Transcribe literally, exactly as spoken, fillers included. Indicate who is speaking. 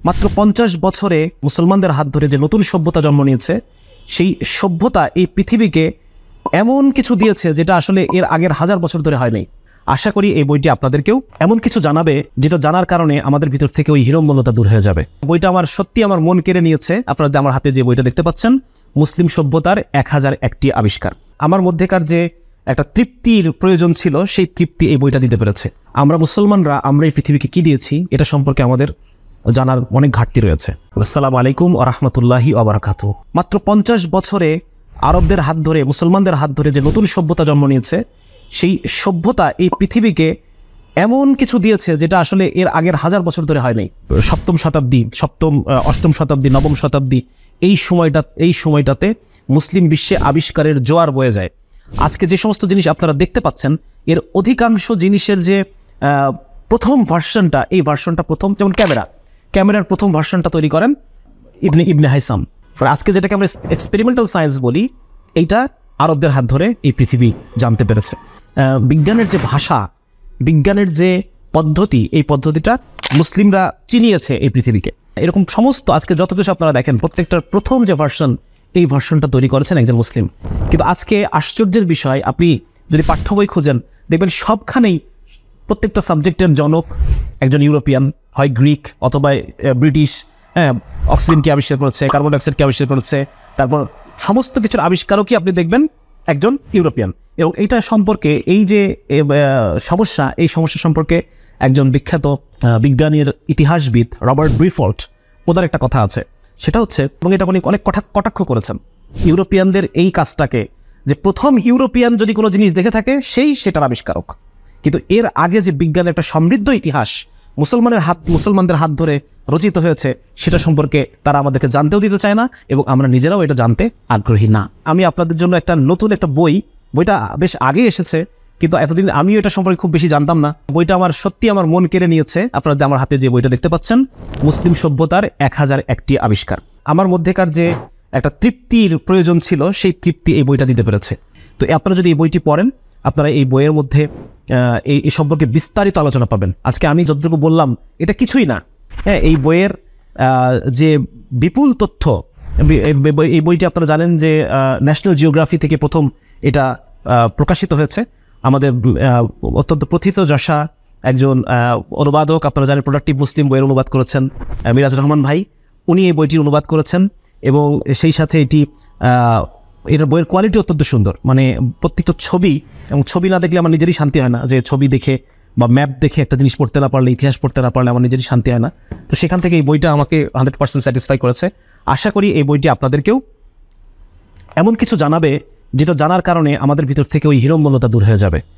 Speaker 1: মাত্র পঞ্চাশ বছরে মুসলমানদের হাত ধরে যে নতুন সভ্যতা জন্ম নিয়েছে, সেই সভ্যতা এই পৃথিবীকে এমন কিছু দিয়েছে যেটা আসলে এর আগের হাজার বছর ধরে হয়নি। আশা করি এই বইটি আপনাদেরকেও এমন কিছু জানাবে যেটা জানার কারণে আমাদের ভিতর থেকে ওই হিরম্মন্যতা দূর হয়ে যাবে। বইটা আমার সত্যি আমার মন কেড়ে নিয়েছে। আপনারা আমার হাতে যে বইটা দেখতে পাচ্ছেন, মুসলিম সভ্যতার এক হাজার একটি আবিষ্কার। আমার মধ্যেকার যে একটা তৃপ্তির প্রয়োজন ছিল, সেই তৃপ্তি এই বইটা দিতে পেরেছে। আমরা মুসলমানরা আমরা এই পৃথিবীকে কি দিয়েছি এটা সম্পর্কে আমাদের জানার অনেক ঘাটতি রয়েছে। আসসালামু আলাইকুম ওয়া রাহমাতুল্লাহি ওয়া বারাকাতুহু। মাত্র পঞ্চাশ বছরে আরবদের হাত ধরে মুসলমানদের হাত ধরে যে নতুন সভ্যতা জন্ম নিয়েছে, সেই সভ্যতা এই পৃথিবীকে এমন কিছু দিয়েছে যেটা আসলে এর আগের হাজার বছর ধরে হয়নি। সপ্তম শতাব্দী সপ্তম অষ্টম শতাব্দী নবম শতাব্দী এই সময়টা এই সময়টাতে মুসলিম বিশ্বে আবিষ্কারের জোয়ার বয়ে যায়। আজকে যে সমস্ত জিনিস আপনারা দেখতে পাচ্ছেন, এর অধিকাংশ জিনিসের যে প্রথম ভার্সনটা, এই ভার্সনটা প্রথম, যেমন ক্যামেরা ক্যামেরার প্রথম ভার্সনটা তৈরি করেন ইবনে ইবনে হাইসাম। আজকে যেটাকে আমরা এক্সপেরিমেন্টাল সায়েন্স বলি, এইটা আরবদের হাত ধরে এই পৃথিবী জানতে পেরেছে। বিজ্ঞানের যে ভাষা, বিজ্ঞানের যে পদ্ধতি, এই পদ্ধতিটা মুসলিমরা চিনিয়েছে এই পৃথিবীকে। এরকম সমস্ত আজকে যত কিছু আপনারা দেখেন, প্রত্যেকটার প্রথম যে ভার্সন, এই ভার্সনটা তৈরি করেছেন একজন মুসলিম। কিন্তু আজকে আশ্চর্যের বিষয়, আপনি যদি পাঠ্য বই খোঁজেন দেখবেন সবখানেই প্রত্যেকটা সাবজেক্টের জনক একজন ইউরোপিয়ান, হয় গ্রিক অথবা ব্রিটিশ। হ্যাঁ, অক্সিজেন কি আবিষ্কার করেছে, কার্বন ডাইঅক্সাইড কি আবিষ্কার করেছে, তারপর সমস্ত কিছুর আবিষ্কারকই আপনি দেখবেন একজন ইউরোপিয়ান। এবং এইটা সম্পর্কে, এই যে সমস্যা, এই সমস্যা সম্পর্কে একজন বিখ্যাত বিজ্ঞানীর ইতিহাসবিদ রবার্ট ব্রিফল্ট, ওনার একটা কথা আছে। সেটা হচ্ছে, এবং এটা উনি অনেক কটা কটাক্ষ করেছেন ইউরোপিয়ানদের এই কাজটাকে, যে প্রথম ইউরোপিয়ান যদি কোনো জিনিস দেখে থাকে সেই সেটার আবিষ্কারক। কিন্তু এর আগে যে বিজ্ঞানের একটা সমৃদ্ধ ইতিহাস মুসলমানের হাত মুসলমানদের হাত ধরে রচিত হয়েছে, সেটা সম্পর্কে তারা আমাদেরকে জানতেও দিতে চায় না, এবং আমরা নিজেরাও এটা জানতে আগ্রহী না। আমি আপনাদের জন্য একটা নতুন একটা বই, বইটা বেশ আগে এসেছে, কিন্তু এতদিন আমিও এটা সম্পর্কে খুব বেশি জানতাম না। বইটা আমার সত্যি আমার মন কেড়ে নিয়েছে। আপনারা আমার হাতে যে বইটা দেখতে পাচ্ছেন, মুসলিম সভ্যতার এক হাজার একটি আবিষ্কার। আমার মধ্যেকার যে একটা তৃপ্তির প্রয়োজন ছিল, সেই তৃপ্তি এই বইটা দিতে পেরেছে। তো আপনারা যদি এই বইটি পড়েন, আপনারা এই বইয়ের মধ্যে এই এই সম্পর্কে বিস্তারিত আলোচনা পাবেন। আজকে আমি যতটুকু বললাম এটা কিছুই না। হ্যাঁ, এই বইয়ের যে বিপুল তথ্য, এই বইটি আপনারা জানেন যে ন্যাশনাল জিওগ্রাফি থেকে প্রথম এটা প্রকাশিত হয়েছে। আমাদের অত্যন্ত প্রথিত যশা একজন অনুবাদক, আপনারা জানেন প্রোডাক্টিভ মুসলিম বইয়ের অনুবাদ করেছেন মিরাজ রহমান ভাই, উনি এই বইটির অনুবাদ করেছেন। এবং সেই সাথে এটি এর বইয়ের কোয়ালিটি অত্যন্ত সুন্দর, মানে প্রত্যেকটা ছবি, এবং ছবি না দেখলে আমার নিজেরই শান্তি হয় না, যে ছবি দেখে বা ম্যাপ দেখে একটা জিনিস পড়তে না পারলে, ইতিহাস পড়তে না পারলে আমার নিজেরই শান্তি হয় না। তো সেখান থেকে এই বইটা আমাকে হান্ড্রেড পার্সেন্ট স্যাটিসফাই করেছে। আশা করি এই বইটি আপনাদেরকেও এমন কিছু জানাবে যেটা জানার কারণে আমাদের ভিতর থেকে ওই হিরম্মন্যতা দূর হয়ে যাবে।